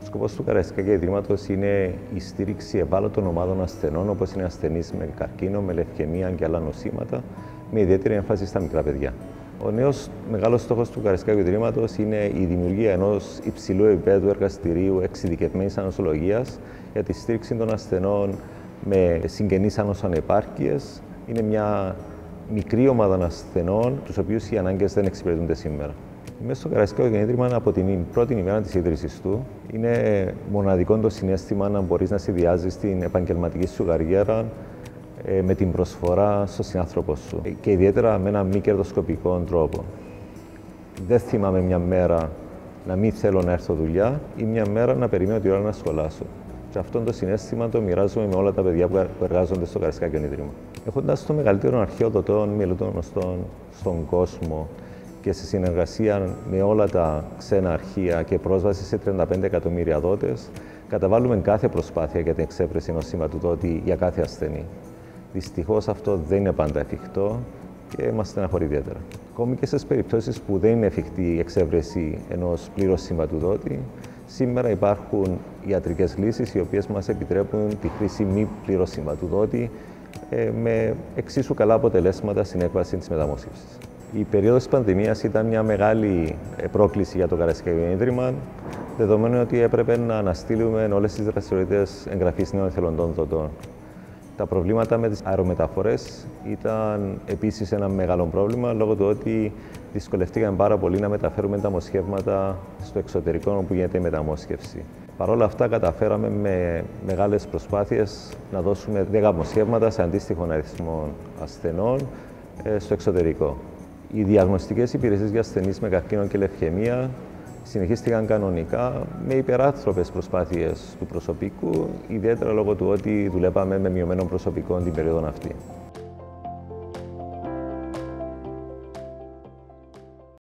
Ο σκοπός του Καραϊσκάκη Ιδρύματος είναι η στήριξη ευάλωτων ομάδων ασθενών, όπως είναι ασθενείς με καρκίνο, με λευκαιμία και άλλα νοσήματα, με ιδιαίτερη έμφαση στα μικρά παιδιά. Ο νέος μεγάλος στόχος του Καραϊσκάκη Ιδρύματος είναι η δημιουργία ενός υψηλού επίπεδου εργαστηρίου εξειδικευμένης ανοσολογίας για τη στήριξη των ασθενών με συγγενείς ανοσανεπάρκειες. Είναι μια μικρή ομάδα ασθενών, τους οποίους οι ανάγκες δεν εξυπηρετούνται σήμερα. Μέσα στο Καραϊσκάκη Ίδρυμα από την πρώτη ημέρα της ίδρυσης του είναι μοναδικό το συναίσθημα να μπορείς να συνδυάζεις την επαγγελματική σου καριέρα με την προσφορά στον συνάνθρωπο σου και ιδιαίτερα με ένα μη κερδοσκοπικό τρόπο. Δεν θυμάμαι μια μέρα να μην θέλω να έρθω δουλειά ή μια μέρα να περιμένω τη ώρα να σχολάσω. Και αυτό το συναίσθημα το μοιράζομαι με όλα τα παιδιά που εργάζονται στο Καραϊσκάκη Ίδρυμα. Έχοντας το μεγαλύτερο αρχείο δοτών μελετών γνωστών στον κόσμο και σε συνεργασία με όλα τα ξένα αρχεία και πρόσβαση σε 35 εκατομμύρια δότες, καταβάλουμε κάθε προσπάθεια για την εξέβρεση ενός σηματοδότη για κάθε ασθενή. Δυστυχώς αυτό δεν είναι πάντα εφικτό και μας στεναχωρεί ιδιαίτερα. Ακόμη και στις περιπτώσεις που δεν είναι εφικτή η εξέβρεση ενός πλήρους σηματοδότη, σήμερα υπάρχουν ιατρικές λύσεις οι οποίες μας επιτρέπουν τη χρήση μη πλήρους σηματοδότη με εξίσου καλά αποτελέσματα στην έκβαση της μεταμόσχευσης. Η περίοδος της πανδημίας ήταν μια μεγάλη πρόκληση για το Καραϊσκάκη Ίδρυμα, δεδομένου ότι έπρεπε να αναστείλουμε όλες τις δραστηριότητες εγγραφής νέων εθελοντών δοτών. Τα προβλήματα με τις αερομεταφορές ήταν επίσης ένα μεγάλο πρόβλημα, λόγω του ότι δυσκολευτήκαμε πάρα πολύ να μεταφέρουμε τα μοσχεύματα στο εξωτερικό όπου γίνεται η μεταμόσχευση. Παρ' όλα αυτά, καταφέραμε με μεγάλες προσπάθειες να δώσουμε 10 μοσχεύματα σε αντίστοιχο αριθμό ασθενών στο εξωτερικό. Οι διαγνωστικές υπηρεσίες για ασθενείς με καρκίνο και λευκαιμία συνεχίστηκαν κανονικά με υπεράνθρωπες προσπάθειες του προσωπικού, ιδιαίτερα λόγω του ότι δουλεύαμε με μειωμένο προσωπικό την περίοδο αυτή.